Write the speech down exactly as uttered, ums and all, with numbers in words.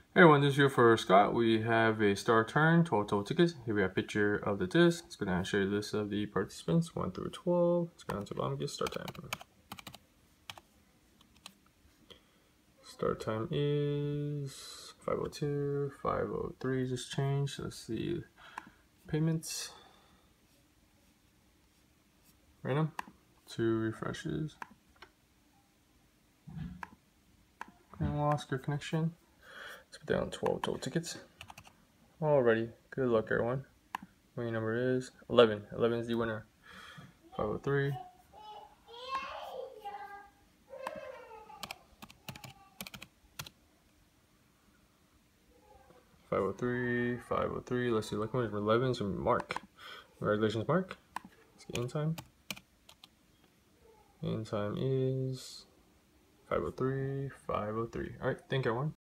Hey everyone, this is here for Scott. We have a star turn, twelve total tickets. Here we have a picture of the disc. Let's go down and show you the list of the participants, one through twelve. Let's go down to the bottom, get start time. Start time is five oh two, five oh three just changed. Let's see payments. Random, two refreshes. And lost your connection. Let's put down twelve total tickets. Alrighty, good luck everyone. Winning number is eleven. eleven is the winner. five oh three. five oh three, five oh three. Let's see, lucky number eleven is Mark. Congratulations, Mark. Let's get in time. In time is five oh three, five oh three. Alright, thank you everyone.